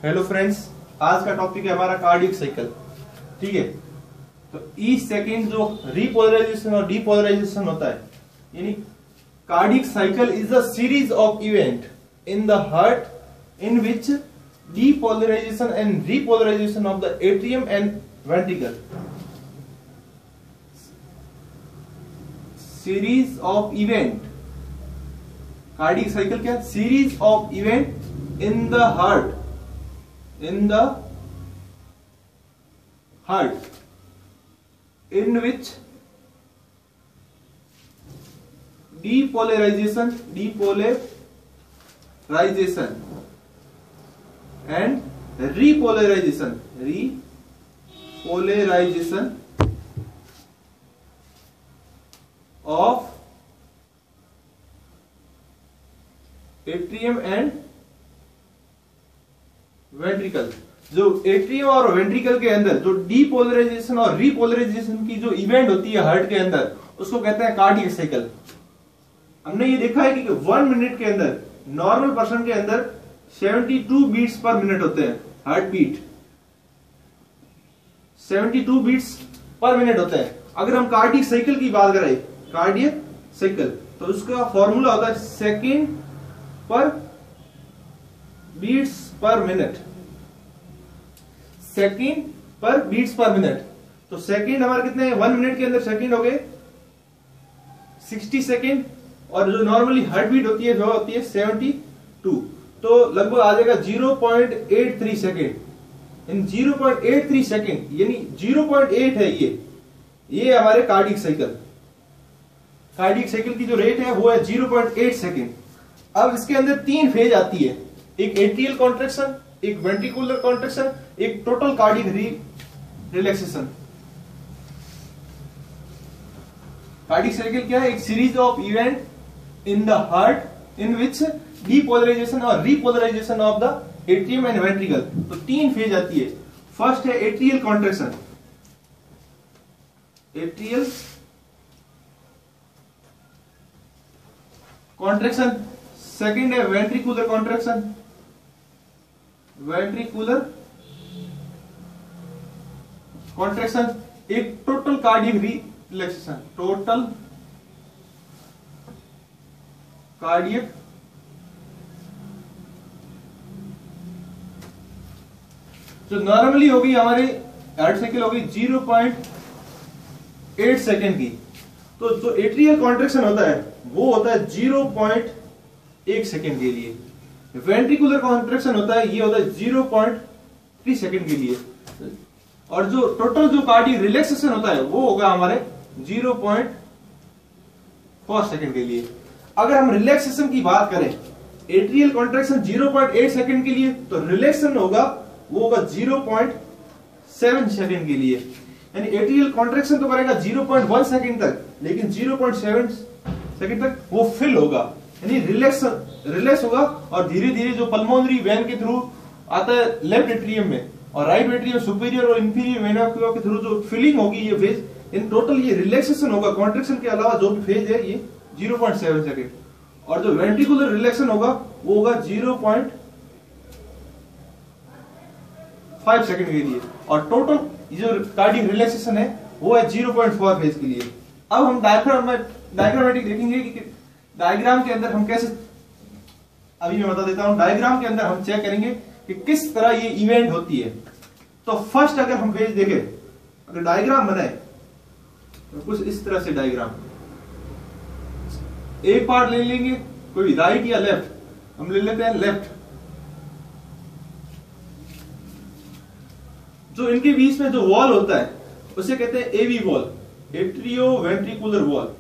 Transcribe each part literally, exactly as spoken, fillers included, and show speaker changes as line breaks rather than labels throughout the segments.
Hello friends, आज का topic है हमारा कार्डियक साइकिल। ठीक है, तो ईच सेकेंड जो रीपोलराइजेशन और डीपोलराइजेशन होता है, यानी cardiac cycle is a series of event in the heart in which depolarization and repolarization of the atrium and ventricle. Series of event, cardiac cycle क्या? Series of event in the heart in the heart in which depolarization depolarization and repolarization repolarization of atrium and ventricle. जो atrium और ventricle के अंदर जो depolarisation और repolarisation की जो event होती है हार्ट के अंदर, उसको कहते हैं कार्डियक साइकिल। हमने ये देखा है कि वन मिनट के अंदर नॉर्मल पर्सन के अंदर बहत्तर बीट्स पर मिनट होते हैं, हार्ट बीट बहत्तर बीट्स पर मिनट होते हैं। अगर हम कार्डियक साइकिल की बात करें, कार्डियक साइकिल, तो उसका फॉर्मूला होता है second per beats per minute, second per beats per minute. तो सेकेंड हमारे कितने हैं? वन मिनट के अंदर सेकेंड हो गए साठ सेकेंड, और जो नॉर्मली हार्ट बीट होती है वो होती है बहत्तर, तो लगभग आ जाएगा zero point eight three second. इन zero point eight three second यानी ज़ीरो पॉइंट एट है ये ये हमारे कार्डियक साइकिल। कार्डियक साइकिल की जो रेट है वो है ज़ीरो पॉइंट एट सेकेंड। अब इसके अंदर तीन फेज आती है, एक एट्रियल कॉन्ट्रैक्शन, एक वेंट्रिकुलर कॉन्ट्रैक्शन, एक total cardiac re relaxation. Cardiac cycle क्या है? एक series of event in the heart in which depolarization और repolarization of the atrium and ventricle. तो तीन फेज आती है। फर्स्ट है atrial contraction, atrial contraction. Second है वेंट्रिकुलर कॉन्ट्रैक्शन, वेंट्रिकुलर कॉन्ट्रैक्शन। एक total cardiac relaxation, total cardiac जो normally होगी हमारे हार्ट साइकिल होगी ज़ीरो पॉइंट एट सेकेंड की। तो जो एट्रियल कॉन्ट्रैक्शन होता है वो होता है ज़ीरो पॉइंट एक सेकेंड के लिए। वेंट्रिकुलर कॉन्ट्रैक्शन होता है, ये होता है ज़ीरो पॉइंट थ्री सेकेंड के लिए। और जो टोटल जो कार्डियक रिलैक्सेशन होता है वो होगा हमारे ज़ीरो पॉइंट फोर सेकेंड के लिए। अगर हम रिलैक्सेशन की बात करें, atrial contraction zero point eight second के लिए, तो रिलैक्सेशन होगा वो होगा ज़ीरो पॉइंट सेवन सेकेंड के लिए। यानी एट्रियल कॉन्ट्रैक्शन तो करेगा ज़ीरो पॉइंट वन सेकेंड तक, लेकिन ज़ीरो पॉइंट सेवन सेकेंड तक वो फिल होगा, यानी रिलैक्स रिलैक्स होगा। और धीरे धीरे जो पल्मोनरी वेन के थ्रू आता है लेफ्ट एट्रियम में, और राइट एट्रियम सुपीरियर और इंफीरियर वेना के थ्रू जो फिलिंग होगी ये फेज, इन टोटल ये रिलैक्सेशन होगा। कॉन्ट्रैक्शन के अलावा जो भी फेज है ये ज़ीरो पॉइंट सेवन सेकेंड। और जो वेंट्रिकुलर रिलैक्सेशन होगा वो होगा ज़ीरो पॉइंट फाइव सेकेंड के लिए। और टोटल जो कार्डियक रिलैक्सेशन है वो है ज़ीरो पॉइंट फोर फेज के लिए। अब हम डायग्राम में डायग्रामेटिक देखेंगे कि डायग्राम के अंदर हम कैसे, अभी मैं बता देता हूं, डायग्राम के अंदर हम चेक करेंगे कि किस तरह ये इवेंट होती है। तो फर्स्ट अगर हम पेज देखें, अगर डायग्राम बनाए तो कुछ इस तरह से डायग्राम, एक पार्ट ले लेंगे, कोई राइट या लेफ्ट, हम ले लेते हैं लेफ्ट। जो इनके बीच में जो वॉल होता है उसे कहते हैं AV valve, atrio ventricular valve.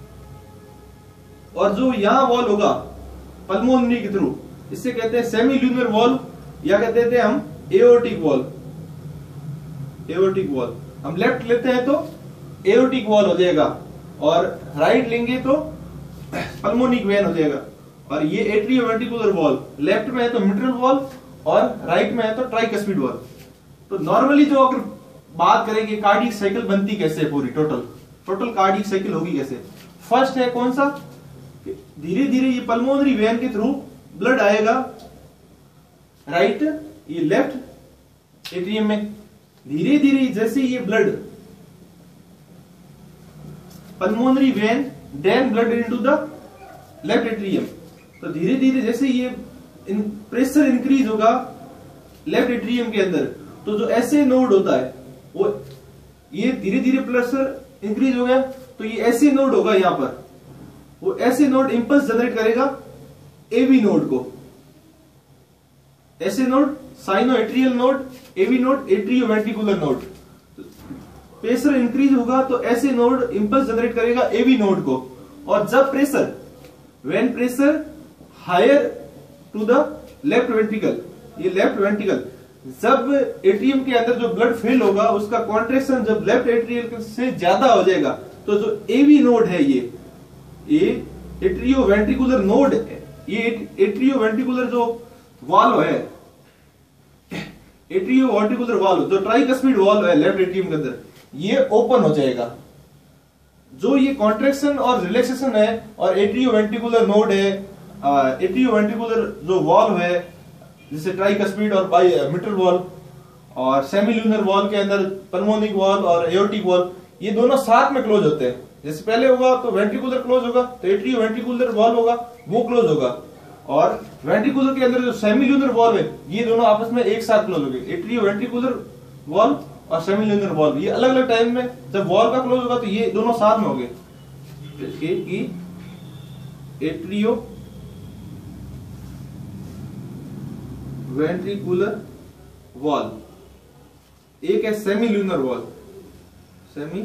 और जो यहां वॉल होगा पल्मोनरी के थ्रू, इससे कहते हैं सेमी ल्यूनर वॉल, या कहते हैं हम एओर्टिक वॉल। एओर्टिक वॉल हम लेफ्ट लेते हैं तो एओर्टिक वॉल हो जाएगा, और राइट लेंगे तो पल्मोनिक वेन हो जाएगा। और ये एट्रियो वेंट्रिकुलर वॉल लेफ्ट में है तो मिट्रल वॉल, और राइट में है तो ट्राइकस्पिड वॉल। तो नॉर्मली जो अगर बात करें कि कार्डियक साइकिल बनती कैसे है, पूरी टोटल टोटल कार्डियक साइकिल होगी कैसे। फर्स्ट है कौन सा? धीरे धीरे ये पल्मोनरी वेन के थ्रू ब्लड आएगा राइट ये लेफ्ट एट्रियम में। धीरे धीरे जैसे ये blood pulmonary vein drain blood into the left atrium, तो धीरे धीरे जैसे ये इन प्रेशर इंक्रीज होगा लेफ्ट एट्रियम के अंदर, तो जो ऐसे नोड होता है वो ये धीरे धीरे प्रेशर इंक्रीज हो गया, तो ये ऐसे नोड होगा यहां पर, वो ऐसे नोड इंपल्स जनरेट करेगा एवी नोड को। SA node sino atrial node, AV node, atrio ventricular node. Pressure increase होगा तो ऐसे नोड इंपल्स जनरेट करेगा एवी नोड को, और जब pressure when pressure higher to the left ventricle, ये लेफ्ट वेंट्रिकल, जब एट्रियम के अंदर जो ब्लड फिल होगा उसका कॉन्ट्रैक्शन जब लेफ्ट एट्रियल से ज्यादा हो जाएगा, तो जो एवी नोड है ये ये एट्रियो वेंट्रिकुलर नोड है, ये एट्रियो वेंट्रिकुलर जो वाल्व है, एट्रियो वेंट्रिकुलर वाल्व जो ट्राइकस्पिड वाल्व है लेफ्ट एट्रियम के अंदर, ये ओपन हो जाएगा। जो ये कॉन्ट्रैक्शन और रिलैक्सेशन है और एट्रियो वेंट्रिकुलर नोड है, एट्रियो वेंट्रिकुलर जो वाल्व है जैसे ट्राइकस्पिड और बाई मिट्रल वाल्व, और सेमील्यूनर वाल्व के अंदर पल्मोनिक वाल्व और एओर्टिक वाल्व, ये दोनों साथ में क्लोज होते हैं। जैसे पहले होगा तो वेंट्रिकुलर क्लोज होगा, तो एट्रियो वेंट्रिकुलर वाल्व होगा वो क्लोज होगा, और वेंट्रिकुलर के अंदर जो सेमील्यूनर वाल्व है ये दोनों आपस में एक साथ क्लोज होंगे। एट्रियो वेंट्रिकुलर वाल्व और सेमील्यूनर वाल्व ये अलग अलग टाइम में, जब वाल्व का क्लोज होगा तो ये दोनों साथ में होंगे। एट्रियो वेंट्रिकुलर वाल्व, एक है semilunar valve, semi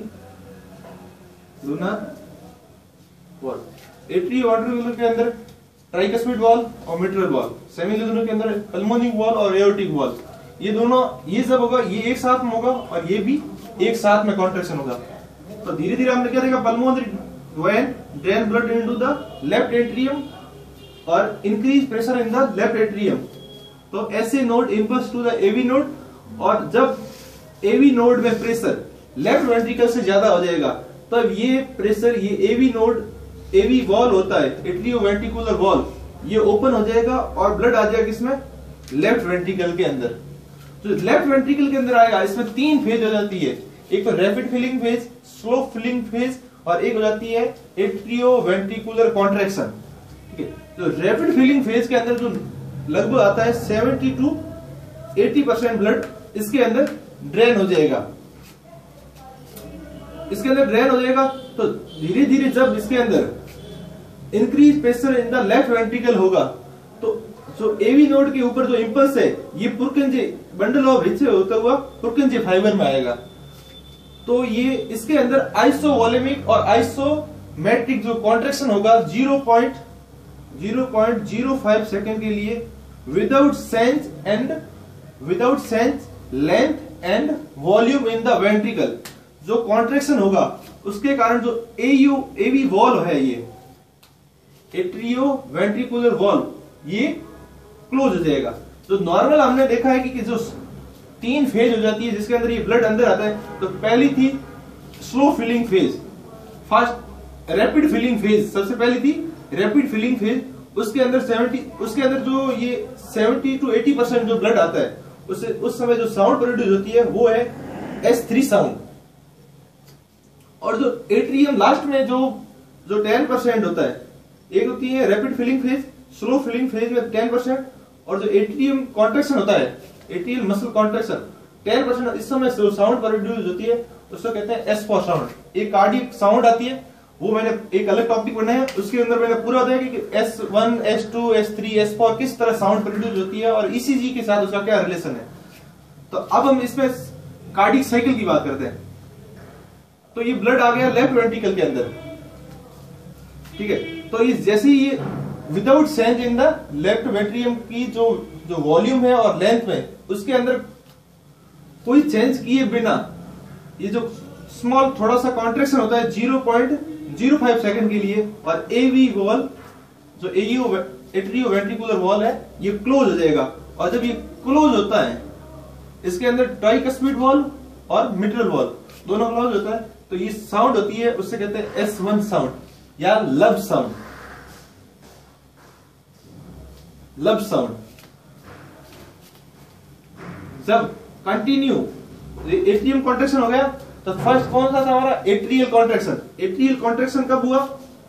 lunar valve. Atrio ventricular के अंदर ट्राइकस्पिड वाल्व और मिट्रल वाल्व, सेमील्यूनर के अंदर पल्मोनिक वाल्व और एओर्टिक वाल्व, ये दोनों ये सब होगा, ये एक साथ में होगा और ये भी एक साथ में कॉन्ट्रैक्शन होगा। तो धीरे धीरे हमने क्या देखा, pulmonary vein drain blood into the left atrium और increase pressure in the left atrium, तो SA node impulse to the AV node, और जब एवी नोड में प्रेशर लेफ्ट वेंट्रिकल से ज्यादा हो जाएगा तब ये प्रेशर, ये एवी नोड, एवी वॉल होता है एट्रियो वेंट्रिकुलर वॉल, ये ओपन हो जाएगा और ब्लड आ जाएगा इसमें लेफ्ट वेंट्रिकल के अंदर। तो लेफ्ट वेंट्रिकल के अंदर आएगा, इसमें तीन फेज हो जाती है, एक तो rapid filling phase, slow filling phase, और एक हो जाती है एट्रियो वेंट्रिकुलर कॉन्ट्रैक्शन। ठीक है, तो रैपिड फिलिंग फेज के अंदर जो लगभग आता है seventy two eighty percent blood इसके अंदर ड्रेन हो जाएगा, इसके अंदर ड्रेन हो जाएगा। तो धीरे धीरे जब इसके अंदर increase pressure in the left ventricle होगा, तो जो एवी नोड के ऊपर जो इंपल्स है ये पुरकिंजे बंडल ऑफ हिस्से होता हुआ पुरकिंजे फाइबर में आएगा। तो ये इसके अंदर आइसोवॉल्यूमिक और आइसोमेट्रिक जो कॉन्ट्रैक्शन होगा zero point zero five second के लिए without sense and without sense length and volume in the ventricle. जो कॉन्ट्रैक्शन होगा उसके कारण जो एयू एवी वॉल्व है, ये एट्रियो वेंट्रिकुलर वॉल्व, ये क्लोज हो जाएगा। तो नॉर्मल हमने देखा है कि, कि जो तीन फेज हो जाती है जिसके अंदर ये ब्लड अंदर आता है, तो पहली थी slow filling phase, fast rapid filling phase सबसे पहली थी रैपिड फिलिंग फेज। उसके अंदर सेवेंटी उसके अंदर जो ये सेवेंटी टू एटी परसेंट जो ब्लड आता है, उससे उस समय जो साउंड प्रोड्यूस होती है वो है एस थ्री साउंड। और जो एट्रियम लास्ट में जो जो टेन परसेंट होता है, एक होती है rapid filling phase, slow filling phase में टेन परसेंट, और जो एट्रियम कॉन्ट्रैक्शन होता है, atrial muscle contraction ten percent, इस समय जो साउंड प्रोड्यूस होती है उसको कहते हैं एस फोर साउंड। एक कार्डियक साउंड आती है, वो मैंने एक अलग टॉपिक बनाया है, उसके अंदर मैंने पूरा बताया कि S one, S two, S three, S four किस तरह साउंड प्रोड्यूस होती है और ईसीजी के साथ उसका क्या रिलेशन है। तो अब हम इसमें कार्डियक साइकिल की बात करते हैं। तो ये ब्लड आ गया लेफ्ट वेंट्रिकल के अंदर, ठीक है। तो ये जैसे ही ये without sense in the left ventrium की जो जो वॉल्यूम है और लेंथ में, उसके अंदर कोई चेंज किए बिना ये जो स्मॉल थोड़ा सा कॉन्ट्रैक्शन होता है zero point zero five second के लिए, और एवी वॉल जो एयू एट्रियो वेंट्रिकुलर वॉल है ये क्लोज हो जाएगा। और जब ये क्लोज होता है, इसके अंदर ट्राइकस्पिड वॉल और मिट्रल वॉल दोनों क्लोज होता है, तो ये साउंड होती है, उससे कहते हैं एस वन साउंड या लब साउंड, लब साउंड। जब कंटिन्यू एट्रियम कॉन्ट्रैक्शन हो गया तो फर्स्ट कौन सा था हमारा एट्रियल कॉन्ट्रैक्शन। एट्रियल कॉन्ट्रैक्शन कब हुआ,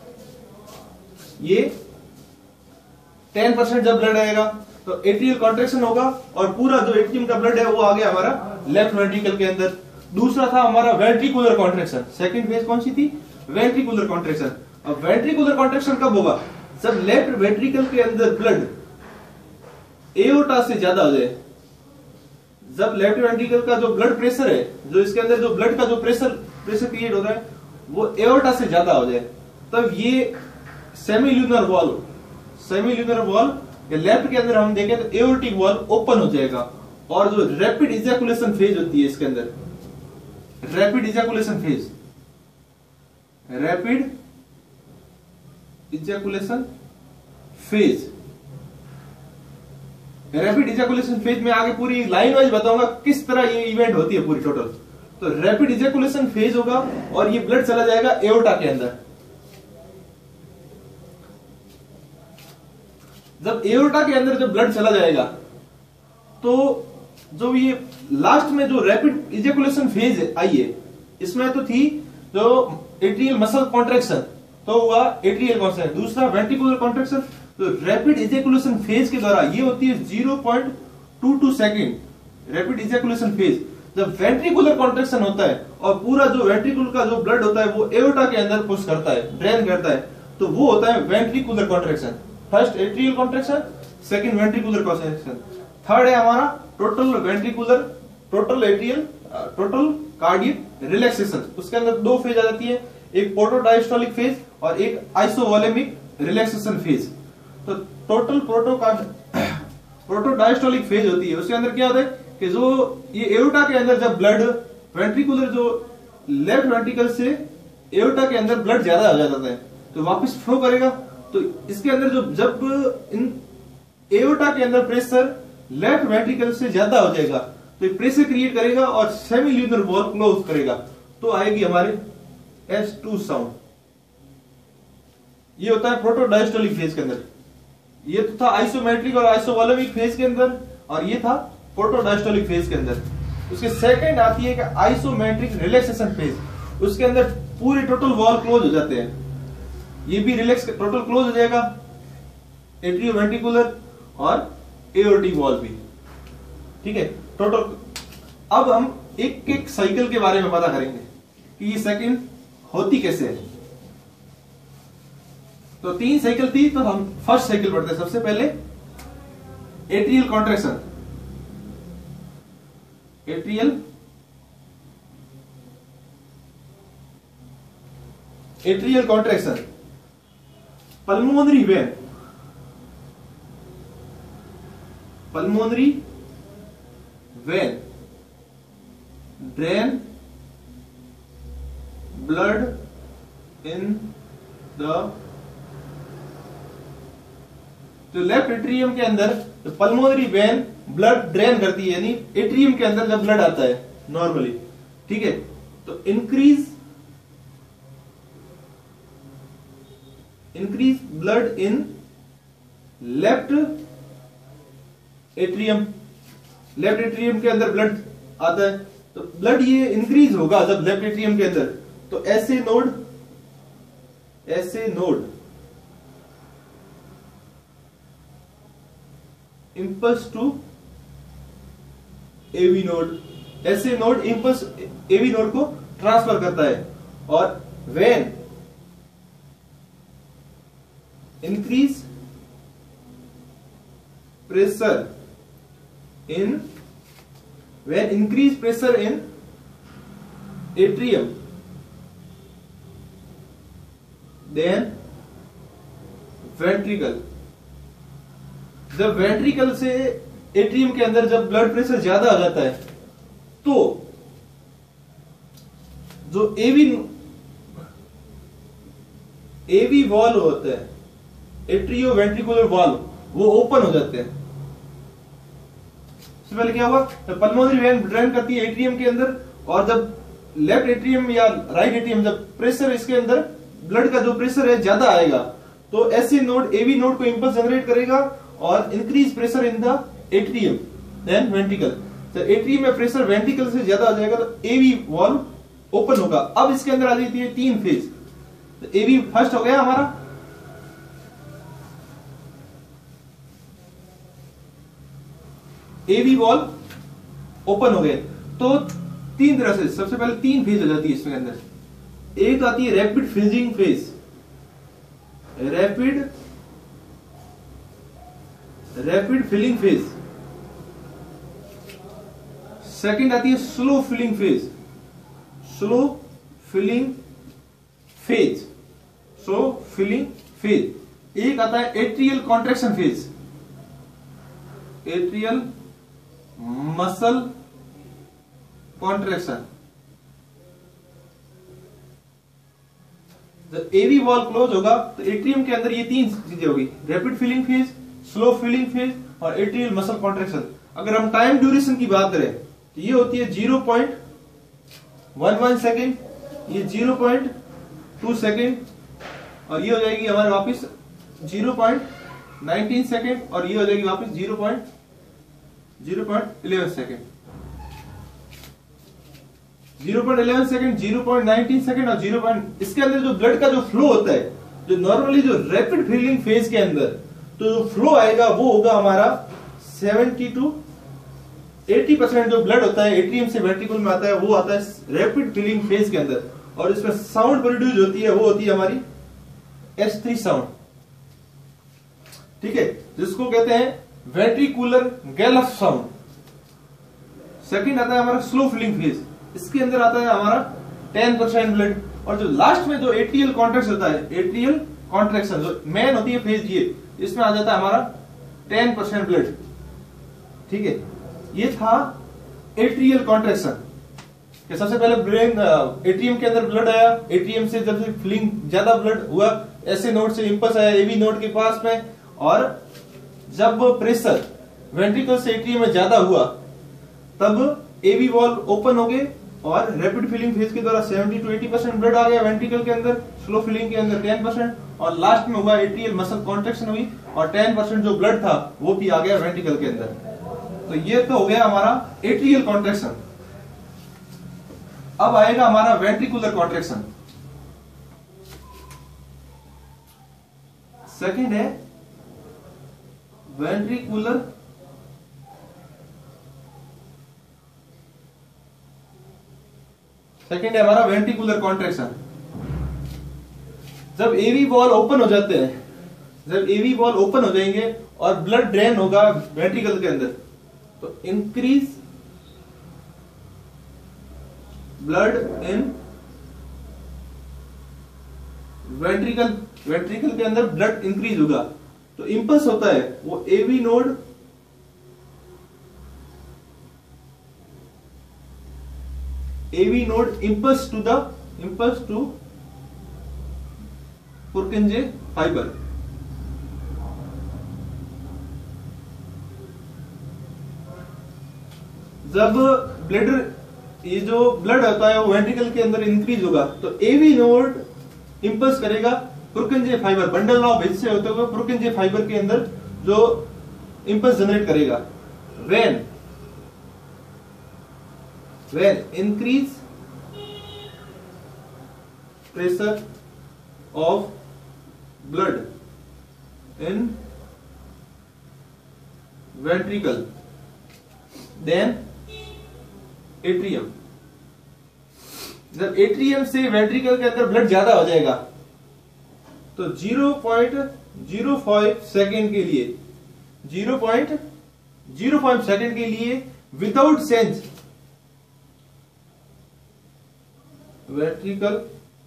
ये टेन परसेंट जब ब्लड आएगा तो एट्रियल कॉन्ट्रैक्शन होगा और पूरा जो एट्रियम का ब्लड है वो आ गया हमारा लेफ्ट वेंट्रिकल के अंदर। दूसरा था हमारा वेंट्रिकुलर कॉन्ट्रैक्शन। सेकंड फेज कौन सी थी, वेंट्रिकुलर कॉन्ट्रैक्शन। अब वेंट्रिकुलर कॉन्ट्रैक्शन कब होगा, जब लेफ्ट वेंट्रिकल के अंदर ब्लड एओर्टा से ज्यादा हो जाए। जब लेफ्ट वेंट्रिकल का जो ब्लड प्रेशर है, जो इसके अंदर जो ब्लड का जो प्रेशर प्रेशर क्रिएट हो रहा है वो एओर्टा से ज्यादा हो जाए, तब ये सेमील्यूनर वॉल्व सेमील्यूनर वॉल्व या लेफ्ट के अंदर हम देखें तो एओर्टिक वॉल्व ओपन हो जाएगा और जो रैपिड इजैकुलेशन फेज होती है इसके अंदर, rapid ejaculation phase rapid ejaculation phase rapid ejaculation phase में आगे पूरी लाइन वाइज बताऊंगा किस तरह ये इवेंट होती है पूरी टोटल। तो रैपिड इजैकुलेशन फेज होगा और ये ब्लड चला जाएगा एओर्टा के अंदर। जब एओर्टा के अंदर जब ब्लड चला जाएगा तो जो ये लास्ट में जो रैपिड इजैकुलेशन फेज आई है इसमें तो थी जो एट्रियल मसल कॉन्ट्रैक्शन, तो हुआ एट्रियल कॉन्ट्रैक्शन। दूसरा वेंट्रिकुलर कॉन्ट्रैक्शन, तो रैपिड इजैकुलेशन फेज के द्वारा ये होती है zero point two two second rapid ejaculation phase. जब वेंट्रिकुलर कॉन्ट्रैक्शन होता है और पूरा जो वेंट्रिकुलर का जो ब्लड होता है वो एओर्टा के अंदर पुश करता है, ड्रेन करता है, तो वो होता है ventricular contraction. First atrial contraction, second ventricular contraction. Third है हमारा total ventricular total atrial total cardiac relaxation. उसके अंदर दो फेज आ जाती है, एक प्रोटोडायस्टोलिक फेज और एक आइसोवोलेमिक रिलैक्सेशन फेज। तो टोटल प्रोटो प्रोटोडायस्टोलिक फेज होती है, उसके अंदर क्या होता है कि जो ये एओर्टा के अंदर जब ब्लड वेंट्रिकुलर जो लेफ्ट वेंट्रिकल से एओर्टा के अंदर ब्लड ज्यादा हो जाता है तो वापस फ्लो करेगा। तो इसके अंदर जो जब इन एओर्टा के अंदर प्रेशर लेफ्ट वेंट्रिकल से ज्यादा हो जाएगा तो ये प्रेशर क्रिएट करेगा और सेमील्यूनर वॉल्व क्लोज करेगा, तो आएगी हमारे एस टू साउंड। ये होता है प्रोटोडायस्टोलिक फेज के अंदर। ये तो था आइसोमेट्रिक और आइसोवोलेमिक फेज के अंदर और ये था प्रोटोडायस्टोलिक फेज के अंदर। उसके सेकंड आती है कि आइसोमेट्रिक रिलैक्सेशन फेज। उसके अंदर पूरे टोटल वॉल क्लोज हो जाते हैं, ये भी रिलैक्स टोटल क्लोज हो जाएगा, एट्रियोवेंट्रिकुलर और एओर्टिक वॉल भी। ठीक है, टोटल। अब हम एक एक साइकिल के बारे में पता करेंगे कि ये सेकंड होती कैसे है। तो तीन साइकिल थी, तो हम फर्स्ट साइकिल पढ़ते हैं। सबसे पहले atrial contraction, atrial atrial contraction, pulmonary vein, pulmonary vein drain blood in the तो लेफ्ट एट्रियम के अंदर तो पल्मोनरी वेन ब्लड ड्रेन करती है, यानी एट्रियम के अंदर जब ब्लड आता है नॉर्मली, ठीक है, तो increase increase blood in left atrium. Left atrium के अंदर ब्लड आता है तो ब्लड ये इंक्रीज होगा जब लेफ्ट एट्रियम के अंदर, तो SA node SA node impulse to AV node, SA node impulse AV node को ट्रांसफर करता है। और when increase pressure in when increase pressure in atrium then ventricle, जब वेंट्रिकल से एट्रियम के अंदर जब ब्लड प्रेशर ज्यादा आ जाता है तो जो एवी एवी वॉल्व होता है, एट्रियो वेंट्रिकुलर वॉल्व, वो ओपन हो जाते हैं। पहले क्या हुआ, तो पल्मोनरी वेन ड्रेन करती है एट्रियम के अंदर, और जब लेफ्ट एट्रियम या राइट एट्रियम जब प्रेशर इसके अंदर ब्लड का जो प्रेशर है ज्यादा आएगा तो ऐसे नोड एवी नोड को इंपल्स जनरेट करेगा और increase pressure in the atrium then ventricle. जब एट्रियम में प्रेशर वेंट्रिकल से ज्यादा हो जाएगा तो एवी वॉल्व ओपन होगा। अब इसके अंदर आ जाती है तीन फेज, तो एवी फर्स्ट हो गया हमारा, एवी वॉल्व ओपन हो गए। तो तीन तरह से, सबसे पहले तीन फेज हो जाती है इसमें अंदर। एक आती है rapid filling phase, rapid rapid filling phase. Second आती है slow filling phase, slow filling phase, slow filling phase. एक आता है atrial contraction phase, atrial muscle contraction. जब एवी वॉल क्लोज होगा तो एट्रियम के अंदर ये तीन चीजें होगी, rapid filling phase, slow filling phase और एट्रियल मसल कॉन्ट्रैक्शन। अगर हम टाइम ड्यूरेशन की बात करें तो ये होती है zero point one one second, ये जीरो पॉइंट टू सेकेंड और ये हो जाएगी हमारे वापस जीरो पॉइंट नाइनटीन सेकेंड और ये हो जाएगी वापस zero point zero point eleven second, zero point eleven second, zero point nineteen second और जीरो पॉइंट। इसके अंदर जो ब्लड का जो फ्लो होता है, जो नॉर्मली जो रैपिड फिलिंग फेज के अंदर तो जो फ्लो आएगा वो होगा हमारा सेवेंटी टू एटी परसेंट जो ब्लड होता है एट्रियम से वेंट्रिकल में आता है वो आता है रैपिड फिलिंग फेज के अंदर। और इसमें साउंड प्रोड्यूस होती है वो होती है हमारी एस थ्री साउंड, ठीक है, जिसको कहते हैं वेंट्रिकुलर गैलफ साउंड। सेकंड आता है हमारा स्लो फिलिंग फेज, इसके अंदर आता है हमारा टेन परसेंट ब्लड। और जो लास्ट में जो एट्रियल कॉन्ट्रैक्शन होता है, एट्रियल कॉन्ट्रैक्शन जो मेन होती है फेज, ये इसमें आ जाता है हमारा टेन परसेंट ब्लड, ठीक है। ये था एट्रियल कॉन्ट्रैक्शन। सबसे पहले ब्रेन एट्रियम के अंदर ब्लड आया, एट्रियम से जब से फिलिंग ज्यादा ब्लड हुआ, ऐसे नोड से इंपल्स आया एवी नोड के पास में, और जब प्रेशर वेंट्रिकल से एट्रियम में ज्यादा हुआ तब एवी वॉल्व ओपन हो गए और रैपिड फिलिंग फेज के द्वारा seventy two eighty percent blood आ गया वेंट्रिकल के अंदर, स्लो फिलिंग के अंदर टेन परसेंट और लास्ट में हुआ एट्रियल मसल कॉन्ट्रैक्शन हुई और टेन परसेंट जो ब्लड था वो भी आ गया वेंट्रिकल के अंदर। तो ये तो हो गया हमारा एट्रियल कॉन्ट्रैक्शन। अब आएगा हमारा वेंट्रिकुलर कॉन्ट्रैक्शन। सेकंड है वेंट्रिकुलर सेकंड है हमारा वेंट्रिकुलर कॉन्ट्रैक्शन। जब एवी वॉल ओपन हो जाते हैं, जब एवी वॉल ओपन हो जाएंगे और ब्लड ड्रेन होगा वेंट्रिकल के अंदर, तो increase blood in ventricle, ventricle के अंदर ब्लड इंक्रीज होगा। तो इंपल्स होता है वो AV node AV node impulse to the impulse to Purkinje fiber. जब ब्लड ये जो ब्लड होता है वो वेंट्रिकल के अंदर इंक्रीज होगा तो एवी नोड इंपल्स करेगा पुरकिंजे फाइबर, बंडल ऑफ हिस्से होते हुए पुरकिंजे फाइबर के अंदर जो इंपल्स जनरेट करेगा। When when increase pressure of blood in ventricle then atrium. जब एट्रियम से वेंट्रिकल के अंदर ब्लड ज्यादा हो जाएगा तो zero point zero five second के लिए zero point zero five second के लिए without sense ventricle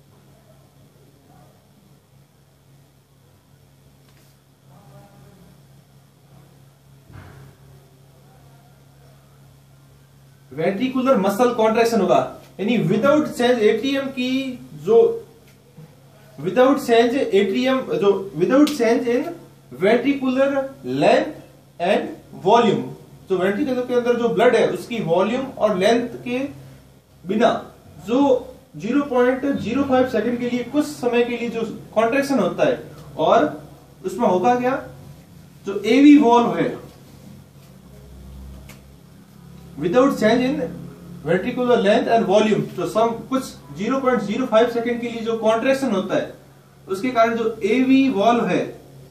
ventricular muscle contraction होगा, यानी विदाउट सेंस एट्रियम की जो विदाउट सेंस एट्रियम जो without sense in ventricular length and volume. जो वेंट्रिकल के अंदर जो ब्लड है उसकी वॉल्यूम और लेंथ के बिना जो zero point zero five second के लिए कुछ समय के लिए जो कॉन्ट्रैक्शन होता है, और उसमें होगा क्या, जो एवी वॉल्व है without change in ventricular length and volume. तो सम कुछ zero point zero five second के लिए जो कॉन्ट्रैक्शन होता है उसके कारण जो एवी वॉल्व है,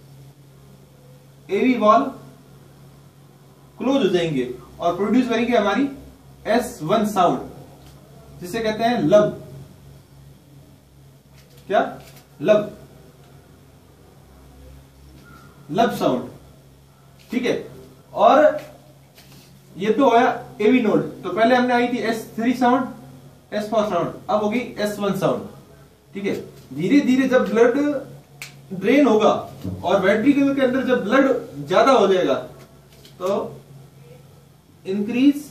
एवी वॉल्व क्लोज हो जाएंगे और प्रोड्यूस करेंगे हमारी एस वन साउंड, जिसे कहते हैं लब। क्या? लब, लब साउंड। ठीक है, और ये तो होया एवी नोड। तो पहले हमने आई थी S three sound, S four sound, अब होगी एस वन साउंड। ठीक है, धीरे धीरे जब ब्लड ड्रेन होगा और वेंट्रिकल के अंदर जब ब्लड ज्यादा हो जाएगा तो increase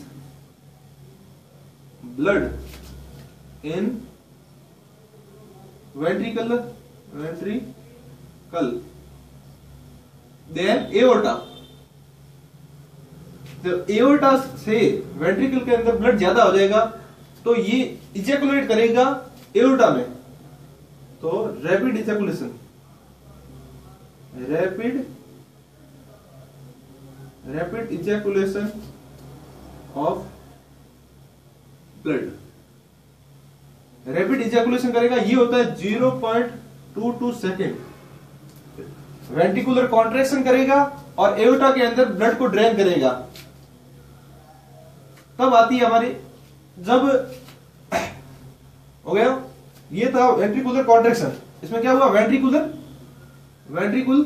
blood in ventricle ventricle then aorta. जब एओर्टा से वेंट्रिकल के अंदर ब्लड ज्यादा हो जाएगा तो ये इजैकुलेट करेगा एओर्टा में, तो rapid ejaculation, rapid rapid ejaculation of blood, rapid ejaculation करेगा। ये होता है zero point two two second. Ventricular contraction करेगा और एओर्टा के अंदर ब्लड को ड्रेन करेगा। तब आती है हमारी, जब हो गया, ये था वेंट्रिकुलर कॉन्ट्रैक्शन। इसमें क्या हुआ? वेंट्रिकुलर वेंट्रिकुल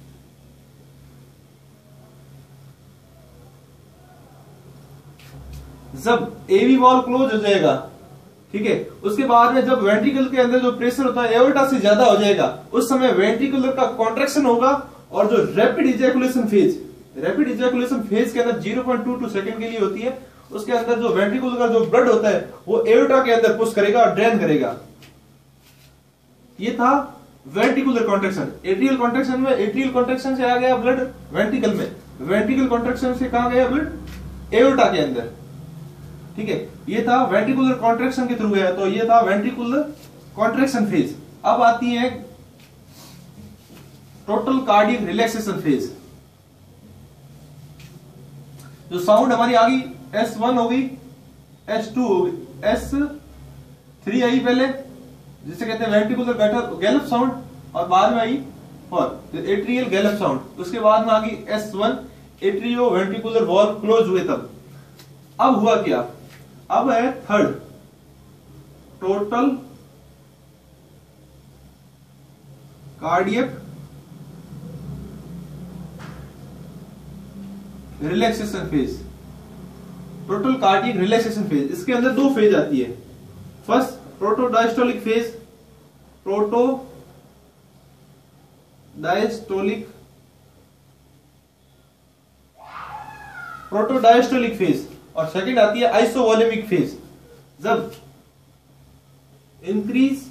जब एवी वॉल क्लोज हो जाएगा, ठीक है, उसके बाद में जब वेंट्रिकल के अंदर जो प्रेशर होता है एओर्टा से ज्यादा हो जाएगा, उस समय वेंट्रिकुलर का कॉन्ट्रैक्शन होगा और जो rapid ejaculation phase, rapid ejaculation phase के अंदर zero point two two second के लिए होती है। उसके अंदर जो वेंट्रिकुलर का जो ब्लड होता है वो एओर्टा के अंदर पुश करेगा और ड्रेन करेगा। ये था वेंट्रिकुलर कॉन्ट्रैक्शन। एट्रियल कॉन्ट्रैक्शन में, एट्रियल कॉन्ट्रैक्शन से आ गया ब्लड वेंट्रिकल में, वेंट्रिकल कॉन्ट्रैक्शन से कहां गया ब्लड? एओर्टा के अंदर। ठीक है, ये था वेंट्रिकुलर कॉन्ट्रैक्शन के थ्रू गया, तो ये था वेंट्रिकुलर कॉन्ट्रैक्शन फेज। अब आती है टोटल कार्डियक रिलैक्सेशन फेज। जो साउंड हमारी आ गई एस वन हो गई, एस टू हो गई, एस थ्री आई पहले, जिसे कहते हैं वेंट्रिकुलर गैलप साउंड, और बाद में I four atrial gallop sound. उसके बाद में आ गई S one, atrio ventricular valve close हुए तब। अब हुआ क्या? अब है third, total cardiac relaxation phase, total cardiac relaxation phase. इसके अंदर दो फेज आती है। First proto diastolic phase, proto diastolic proto diastolic phase, और सेकंड आती है आइसोवॉलेमिक फेज। जब increase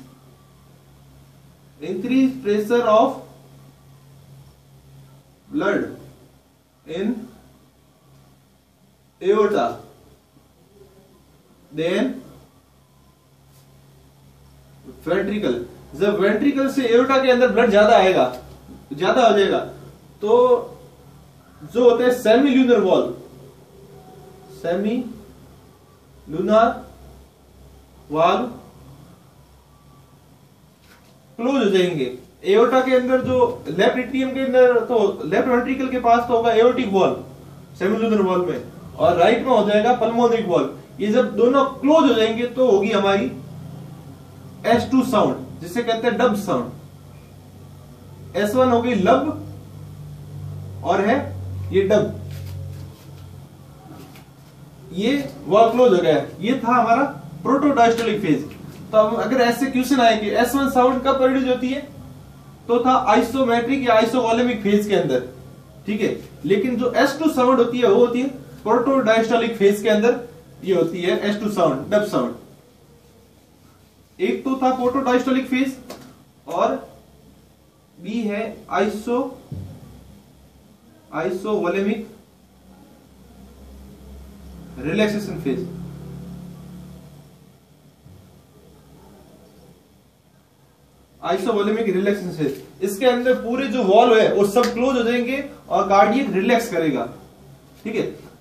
increase pressure of blood in aorta, then ventricle. जब वेंट्रिकल से एओर्टा के अंदर ब्लड ज्यादा आएगा, ज्यादा हो जाएगा, तो जो होते हैं semi lunar valve, semi lunar valve close हो जाएंगे। एओर्टा के अंदर जो लेफ्ट एट्रियम के अंदर, तो लेफ्ट वेंट्रिकल के पास तो होगा aortic valve semi lunar valve में, और राइट में हो जाएगा पल्मोनरी वॉल्व। ये जब दोनों क्लोज हो जाएंगे तो होगी हमारी एस टू साउंड, जिसे कहते हैं डब साउंड। एस वन हो गई लब और है ये डब, ये वॉल क्लोज हो गया। ये था हमारा प्रोटोडायस्टोलिक फेज। तो अब अगर ऐसे क्वेश्चन आए कि एस वन साउंड कब प्रोड्यूस होती है, तो था आइसोमेट्रिक या आइसोवॉलेमिक फेज के अंदर। ठीक है, लेकिन जो एस टू साउंड होती है वो होती है प्रोटोडायस्टोलिक फेज के अंदर, ये होती है S two sound, dub sound. एक तो था प्रोटोडायस्टोलिक फेज और बी है iso isovolumic relaxation phase. Isovolumic relaxation phase, इसके अंदर पूरे जो वॉल है वो सब क्लोज हो जाएंगे और कार्डियक रिलैक्स करेगा। ठीक है,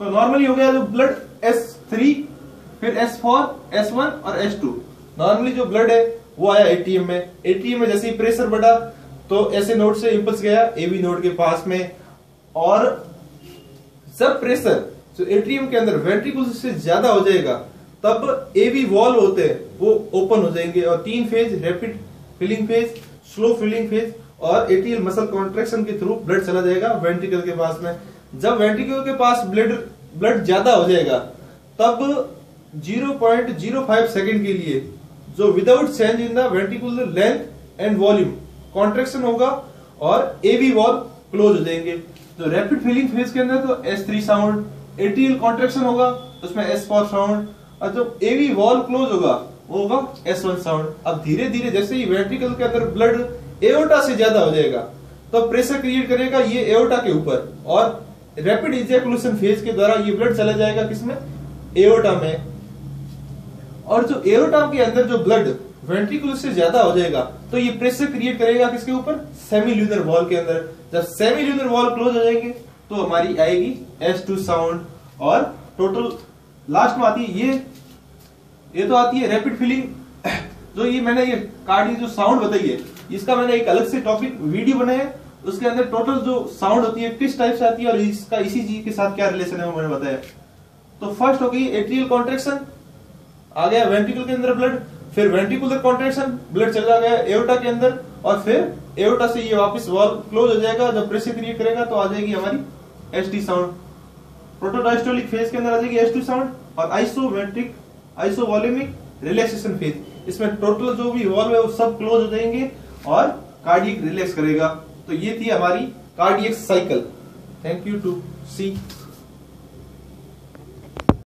तो नॉर्मली हो गया जो ब्लड एस थ्री, फिर एस फोर, एस वन और एस टू। नॉर्मली जो ब्लड है वो आया एटीएम में। एटीएम में जैसे ही प्रेशर बढ़ा तो ऐसे नोड से इंपल्स गया एबी नोड के पास में, और जब प्रेशर जो एट्रियम के अंदर वेंट्रिकल से ज्यादा हो जाएगा तब एवी वॉल्व होते हैं वो ओपन हो जाएंगे, और तीन phase, rapid filling phase, slow filling phase और एटीएल मसल कॉन्ट्रैक्शन के थ्रू ब्लड चला जाएगा वेंट्रिकल के पास में। जब वेंट्रिकल के पास ब्लड ब्लड ज्यादा हो जाएगा तब zero point zero five second के लिए जो without change in the ventricular length and volume contraction होगा और एवी वॉल्व क्लोज हो जाएंगे। तो रैपिड फिलिंग फेज के अंदर तो S three sound, atrial contraction होगा उसमें एस फोर साउंड, और जो एवी वॉल्व क्लोज होगा वो होगा एस वन साउंड। अब धीरे धीरे जैसे ही वेंट्रिकल के अंदर ब्लड एओर्टा से ज्यादा हो जाएगा तो प्रेशर क्रिएट करेगा ये एओर्टा के ऊपर, और रैपिड इजैकुलेशन फेज के द्वारा ये ब्लड चला जाएगा किसमें, एओर्टा में। और जो एओर्टा के अंदर जो ब्लड वेंट्रिकुलर से ज्यादा हो जाएगा तो ये प्रेशर क्रिएट करेगा किसके ऊपर, सेमील्यूनर वॉल के अंदर। जब सेमील्यूनर वॉल क्लोज हो जाएंगे तो हमारी आएगी एस टू साउंड, और टोटल लास्ट में आती है ये ये तो आती है रैपिड फिलिंग। जो ये मैंने ये कार्डियक जो साउंड बताई है इसका मैंने एक अलग से टॉपिक वीडियो बनाया है, उसके अंदर टोटल जो साउंड होती है किस टाइप से आती है और इसका इसी चीज के साथ क्या रिलेशन है वो मैंने बताया। तो फर्स्ट हो गई एट्रियल कॉन्ट्रैक्शन, आ गया वेंट्रिकल के अंदर ब्लड, फिर वेंट्रिकुलर कॉन्ट्रैक्शन, ब्लड चला गया एओर्टा के अंदर, और फिर एओर्टा से ये वापस वॉल्व क्लोज हो जाएगा। जब प्रेशर क्रिएट करेगा तो आ जाएगी हमारी S T sound. Protodiastolic phase के अंदर आ जाएगी एस टू साउंड, और आइसोमेट्रिक आइसोवॉल्यूमिक रिलैक्सेशन फेज, इसमें टोटल जो भी वॉल्व है वो सब क्लोज हो जाएंगे और कार्डियक रिलैक्स करेगा। तो ये थी हमारी cardiac cycle. Thank you to C.